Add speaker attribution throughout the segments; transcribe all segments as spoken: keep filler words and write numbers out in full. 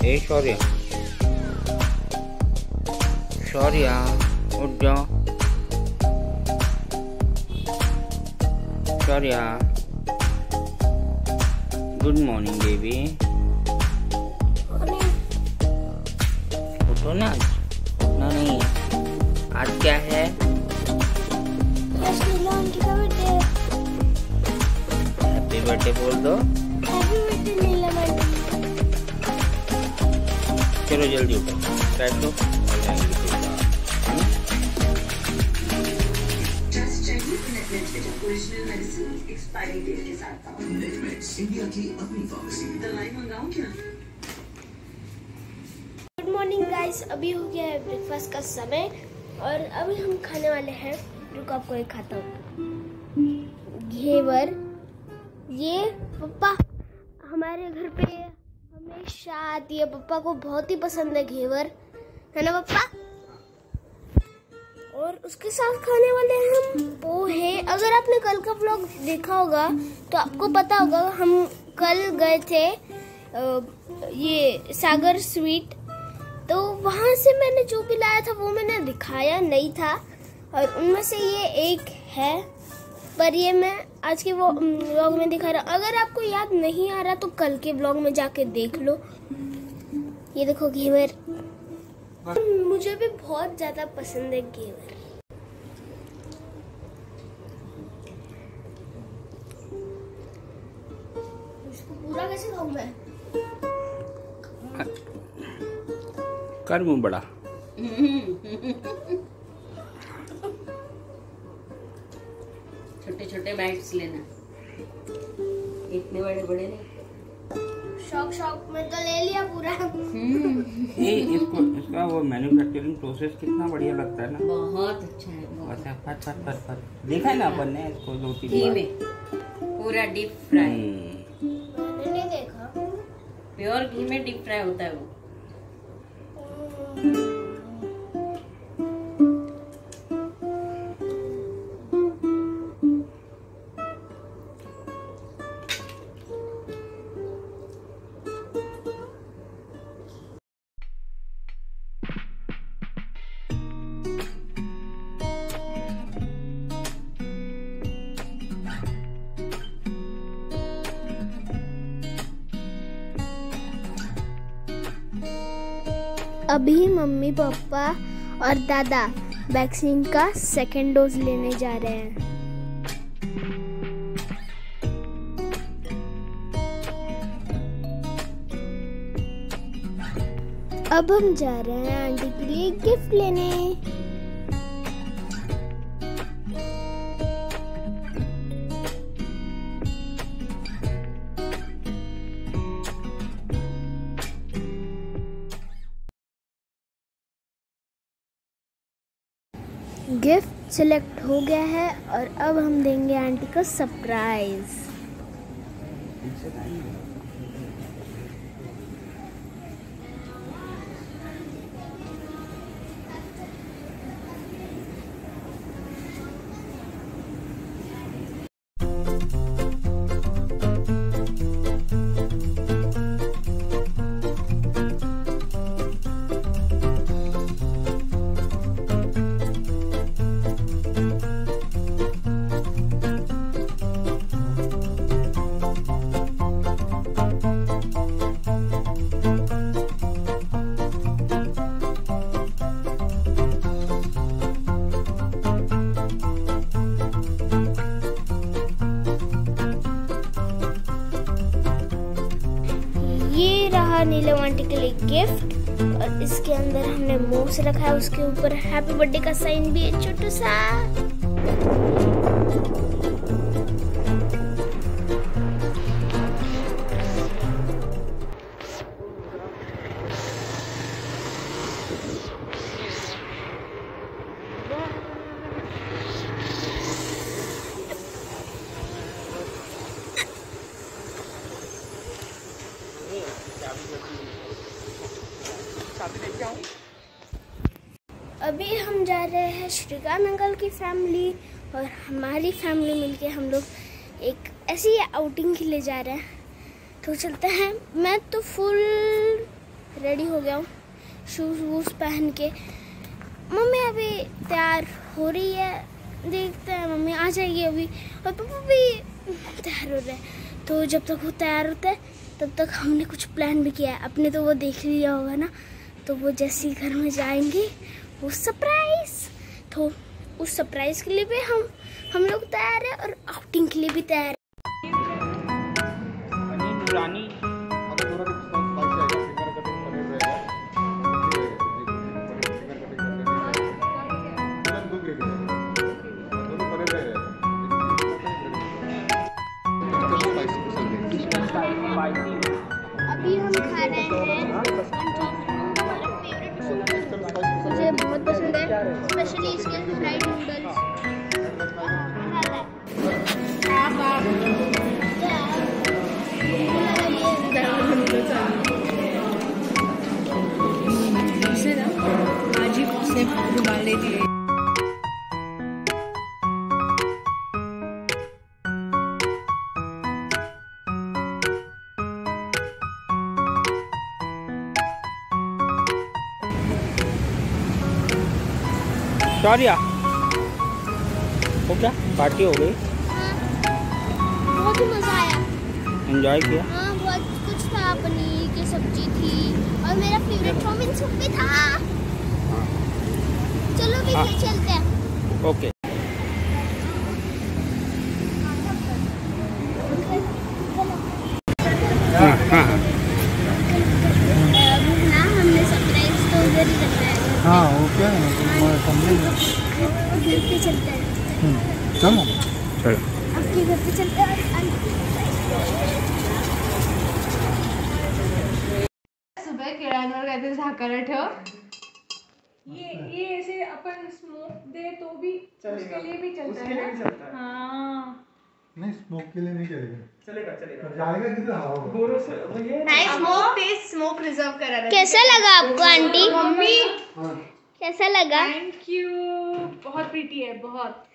Speaker 1: ए शौर्य, शौर्य उठ जाओ। Shaurya, good morning baby. उठो ना, उठना नहीं। आज क्या है? हैप्पी बर्थडे बोल दो।
Speaker 2: Happy birthday Neelam aunty.
Speaker 1: चलो जल्दी उठो, फ्रेश हो और जाएंगे फिर बाहर।
Speaker 3: ओरिजिनल मेडिसिन एक्सपायरी डेट के साथ नेटमेक्स इंडिया की अपनी फार्मेसी। दवाई मंगाऊं क्या?
Speaker 2: गुड मॉर्निंग गाइस, अभी हो गया है ब्रेकफास्ट का समय और अभी हम खाने वाले हैं। रुको आपको एक खाता हूँ, घेवर। ये पापा हमारे घर पे हमेशा आती है, पापा को बहुत ही पसंद है घेवर, है ना पापा? और उसके साथ खाने वाले हैं हम पोहे। अगर आपने कल का व्लॉग देखा होगा तो आपको पता होगा हम कल गए थे ये सागर स्वीट, तो वहां से मैंने जो भी लाया था वो मैंने दिखाया नहीं था और उनमें से ये एक है, पर ये मैं आज के व्लॉग में दिखा रहा। अगर आपको याद नहीं आ रहा तो कल के व्लॉग में जाके देख लो। ये देखो घेवर, मुझे भी बहुत ज्यादा पसंद है घेवर। इसको पूरा कैसे खाऊं मैं?
Speaker 1: कर मुंह बड़ा।
Speaker 4: छोटे छोटे बाइट्स लेना, इतने बड़े बड़े नहीं।
Speaker 2: शौक शौक में तो ले लिया पूरा।
Speaker 1: ये इसको इसका वो मैन्युफैक्चरिंग प्रोसेस कितना बढ़िया लगता है ना।
Speaker 4: बहुत अच्छा है, बहुत
Speaker 1: अच्छा, फट फट फट फट देखा है ना अपन ने इसको दो तीन
Speaker 4: घी
Speaker 1: बार।
Speaker 4: में पूरा डीप फ्राई।
Speaker 2: मैंने नहीं देखा।
Speaker 4: प्योर घी में डीप फ्राई होता है वो।
Speaker 2: अभी मम्मी पापा और दादा वैक्सीन का सेकेंड डोज लेने जा रहे हैं। अब हम जा रहे हैं आंटी के लिए गिफ्ट लेने। गिफ्ट सिलेक्ट हो गया है और अब हम देंगे आंटी को सरप्राइज। ये रहा नीलम आंटी के लिए गिफ्ट और इसके अंदर हमने मूस रखा है, उसके ऊपर हैप्पी बर्थडे का साइन भी है छोटू सा। अभी हम जा रहे हैं श्रीकांत अंकल की फैमिली और हमारी फैमिली मिलके हम लोग एक ऐसी आउटिंग के लिए जा रहे हैं। तो चलते हैं। मैं तो फुल रेडी हो गया हूँ शूज़ वूज़ पहन के। मम्मी अभी तैयार हो रही है, देखते हैं मम्मी आ जाएगी अभी, और पापा भी तैयार हो रहे हैं। तो जब तक वो तैयार होते हैं तब तक हमने कुछ प्लान भी किया है। अपने तो वो देख लिया होगा ना, तो वो जैसे ही घर में जाएंगे वो सरप्राइज, तो उस सरप्राइज के लिए भी हम हम लोग तैयार है और आउटिंग के लिए भी तैयार है। अभी हम खा रहे हैं, मुझे बहुत पसंद है, स्पेशली इसके फ्राइड नूडल्स।
Speaker 4: इसे ना आज ही से डाल देती है।
Speaker 1: शौर्या हो क्या पार्टी हो गई?
Speaker 2: हाँ, बहुत ही मज़ा आया।
Speaker 1: एंजॉय किया?
Speaker 2: हाँ, बहुत कुछ था, पनीर की सब्जी थी और मेरा फेवरेट चाउमीन सूप भी था। चलो भी
Speaker 1: हाँ।
Speaker 2: चलते हैं।
Speaker 1: ओके। हाँ हाँ
Speaker 2: ना हमने सरप्राइज तो उधर ही रखा है।
Speaker 5: हाँ ओके समझे।
Speaker 2: घर पे चलते हैं।
Speaker 5: चलो
Speaker 1: चलो।
Speaker 2: आपके घर पे चलते हैं।
Speaker 6: सुबह किराणवर काहीतरी झाकायला ठेव। ये ये ऐसे अपन स्मोक दे तो भी उसके लिए भी चलता है ना? हाँ
Speaker 5: नहीं स्मोक के लिए नहीं चलेगा। चलेगा चलेगा जाएगा किधर हवा होगा।
Speaker 6: नहीं स्मोक टेस्ट स्मोक रिजर्व करा रहा है।
Speaker 2: कैसा लगा आपको आंटी?
Speaker 6: मम्मी
Speaker 2: कैसा लगा?
Speaker 6: थैंक यू, बहुत प्रीटी है बहुत।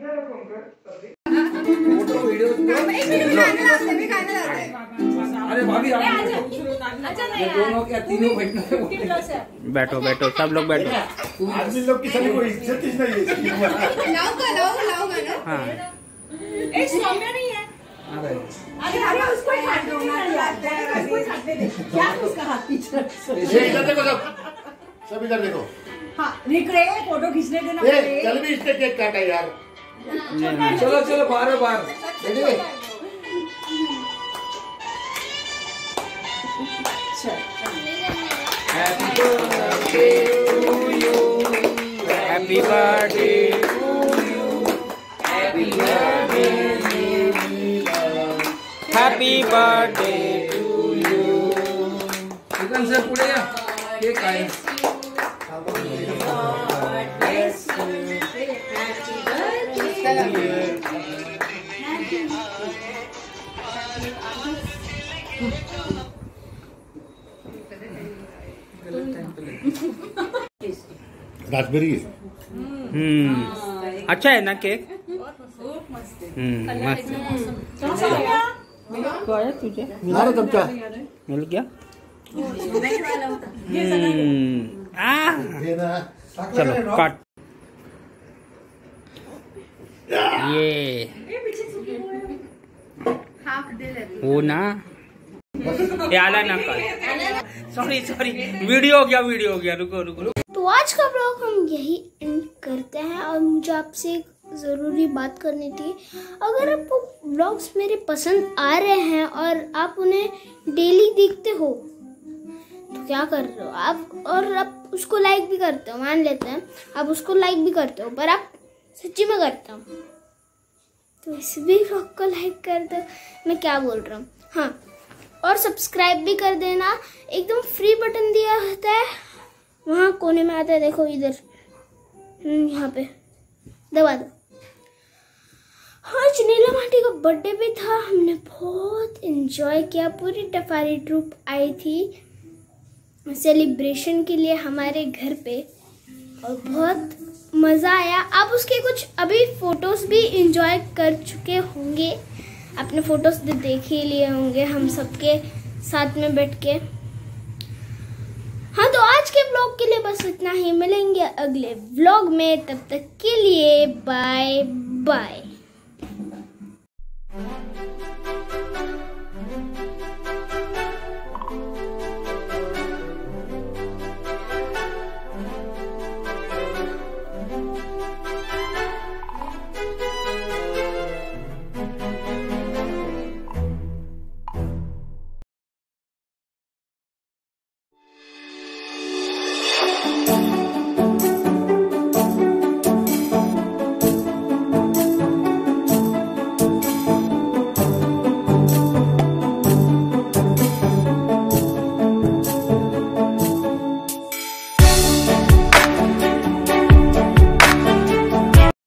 Speaker 7: अरे भाभी ये दोनों क्या तीनों बैठना।
Speaker 1: बैठो बैठो सब लोग बैठो।
Speaker 5: आदमी लोग की सभी को इज्जत ही नहीं है।
Speaker 6: लाओ का लाओ लाओ का ना।
Speaker 1: हाँ
Speaker 6: ए सौम्या नहीं है।
Speaker 7: अरे
Speaker 6: अरे अरे उसको ही खाते हो ना यार, उसको ही खाते दे। क्या उसका हाथ पीछे।
Speaker 5: ये इधर देखो सब सब इधर देखो।
Speaker 6: हाँ निक रहे हैं, फोटो खींचने देना।
Speaker 5: ए चल भी इससे केक काटा यार।
Speaker 7: चलो चलो बाहर बाहर ready.
Speaker 1: Happy birthday to you, happy birthday to you, happy birthday, happy birthday to you.
Speaker 7: Chicken से पुढे या केक आहे।
Speaker 5: रास्पबेरी
Speaker 1: हम्म अच्छा है ना केक? हम्म मस्त। क्या है तुझे?
Speaker 5: ना चमचा
Speaker 1: मिल गया? हम्म आ चलो काट। ये वो ना ये आला ना कर। सॉरी सॉरी वीडियो हो गया वीडियो हो गया रुको रुको रुको।
Speaker 2: तो आज का ब्लॉग हम यही एंड करते हैं और मुझे आपसे एक ज़रूरी बात करनी थी। अगर आपको ब्लॉग्स मेरे पसंद आ रहे हैं और आप उन्हें डेली देखते हो तो क्या कर रहे हो आप, और आप उसको लाइक भी करते हो, मान लेते हैं आप उसको लाइक भी करते हो पर आप सच्ची में करते हो तो इस भी ब्लॉग को लाइक कर दो। मैं क्या बोल रहा हूँ। हाँ और सब्सक्राइब भी कर देना, एकदम फ्री बटन दिया होता है वहाँ कोने में आता है, देखो इधर यहाँ पे दबा दो। आज नीलम आंटी का बर्थडे भी था, हमने बहुत एंजॉय किया, पूरी टफारी ट्रूप आई थी सेलिब्रेशन के लिए हमारे घर पे और बहुत मज़ा आया। आप उसके कुछ अभी फ़ोटोज़ भी एंजॉय कर चुके होंगे, अपने फ़ोटोज़ देख ही लिए होंगे हम सबके साथ में बैठ के। बस इतना ही, मिलेंगे अगले व्लॉग में, तब तक के लिए बाय बाय।